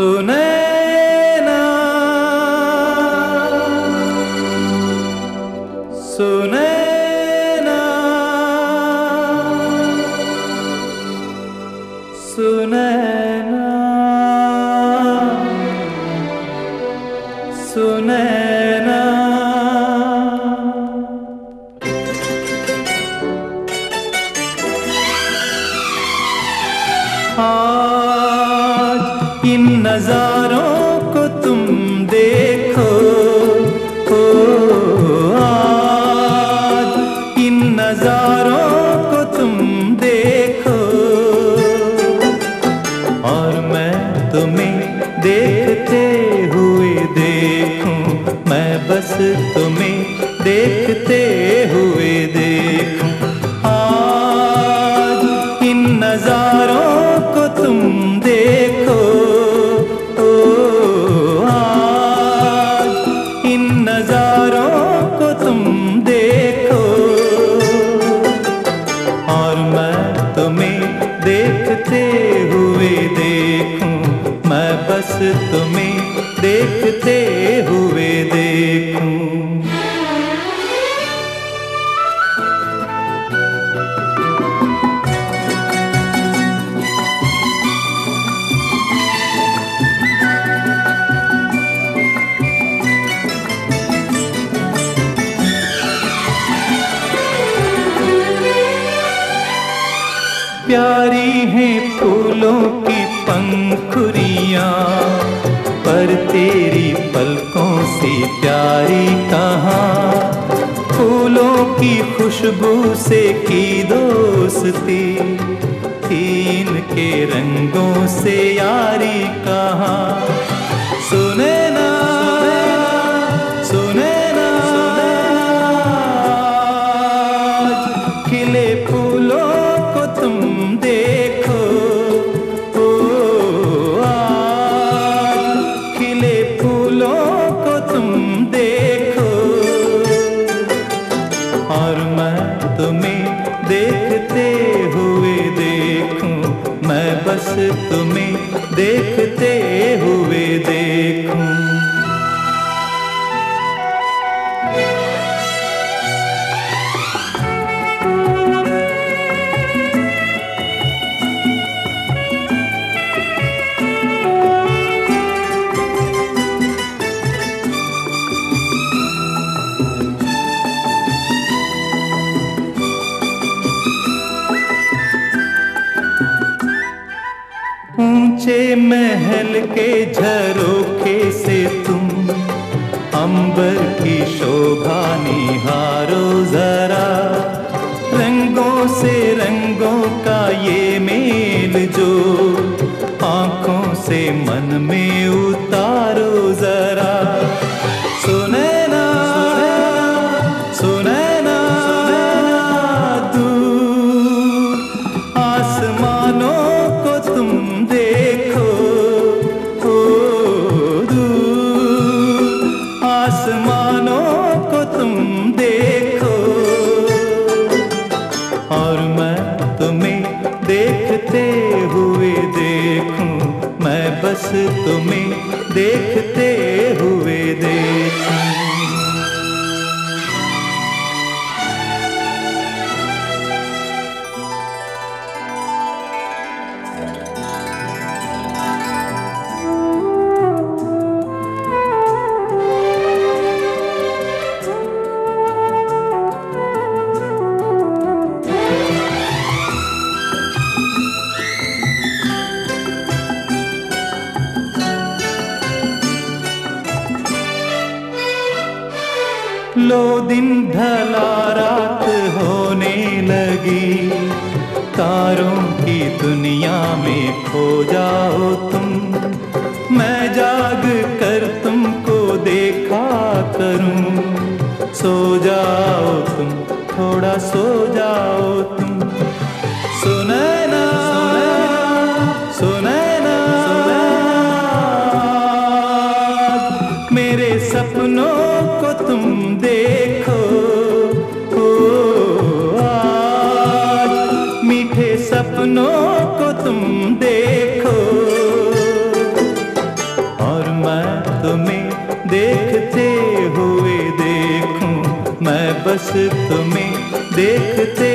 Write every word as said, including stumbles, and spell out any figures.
सुनैना सुनैना सुनैना सुनैना आज इन नजारों को तुम देखो, ओ आज इन नजारों को तुम देखो, और मैं तुम्हें देखते हुए देखूं, मैं बस तुम्हें देखते हुए देखूं। आज इन नजारों को तुम देखो, ओ आज इन नजारों को तुम देखो, और मैं तुम्हें देखते हुए देखूं, मैं बस तुम्हें देखते हुए देखूं। प्यारी हैं फूलों की पंखुड़ियाँ, पर तेरी पलकों से प्यारी कहाँ। फूलों की खुशबू से की दोस्ती, इनके रंगों से यारी कहाँ। सुनैना सुनैना खिले फूलों को तुम देखो, ओ आज खिले फूलों को तुम देखो, और मैं तुम्हें देखते हुए देखूं, मैं बस तुम्हें देखते हुए देखूं। ऊंचे महल के झरोखे से तुम अंबर की शोभा निहारो जरा, रंगों से रंगों का ये मेल जो आंखों से मन में उतारो जरा। सुनैना सुनैना दूर आसमानों को तुम देखो, ओ दूर आसमानों को तुम देखो, और मैं तुम्हें देखते हुए देखूं, मैं बस तुम्हें देखते हुए देखूं। लो दिन ढला रात होने लगी, तारों की दुनिया में खो जाओ तुम, मैं जाग कर तुमको देखा करूं। सो जाओ तुम, थोड़ा सो जाओ तुम। सुनैना सुनैना मेरे सपनों को तुम देखो, ओ आज मीठे सपनों को तुम देखो, बस तुम्हें देखते